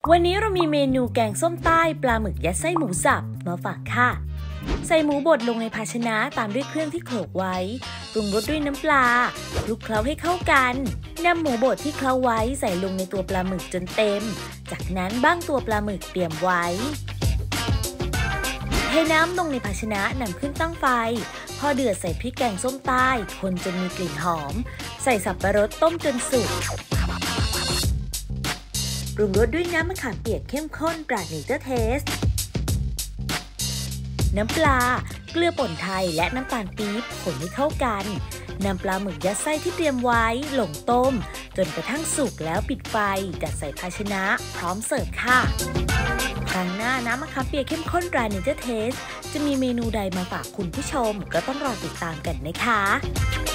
วันนี้เรามีเมนูแกงส้มใต้ปลาหมึกยัดไส้หมูสับมาฝากค่ะใส่หมูบดลงในภาชนะตามด้วยเครื่องที่โขลกไว้ปรุงรสด้วยน้ำปลาคลุกเคล้าให้เข้ากันนำหมูบดที่เคล้าไว้ใส่ลงในตัวปลาหมึกจนเต็มจากนั้นบ้างตัวปลาหมึกเตรียมไว้เทน้ำลงในภาชนะนำขึ้นตั้งไฟพอเดือดใส่พริกแกงส้มใต้คนจนมีกลิ่นหอมใส่สับปะรดต้มจนสุกปรุงรสด้วยน้ำมะขามเปียกเข้มข้นตราเนเจอร์เทสน้ำปลาเกลือป่นไทยและน้ำตาลปี๊บคนให้เข้ากันนำปลาหมึกยัดไส้ที่เตรียมไว้ลงต้มจนกระทั่งสุกแล้วปิดไฟจัดใส่ภาชนะพร้อมเสิร์ฟค่ะครั้งหน้าน้ำมะขามเปียกเข้มข้นตราเนเจอร์เทสจะมีเมนูใดมาฝากคุณผู้ชมก็ต้องรอติดตามกันนะคะ